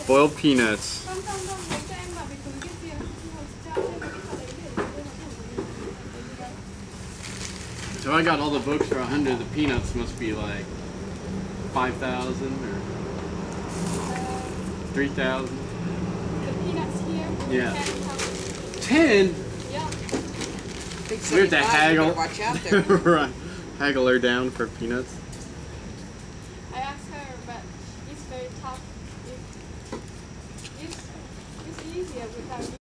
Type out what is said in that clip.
boiled peanuts. Không không không, lấy cho em vào cái túi kia kìa. Ngồi cho em cái trò đấy để đưa nó thẳng vào đây. So I got all the books for 100. The peanuts must be like 5,000 or 3,000. The peanuts here. Yeah. 10. 10? Yeah. Big We have to 75, haggle. you better watch out there. Right. Haggle her down for peanuts. I asked her, but it's very tough. It's easier without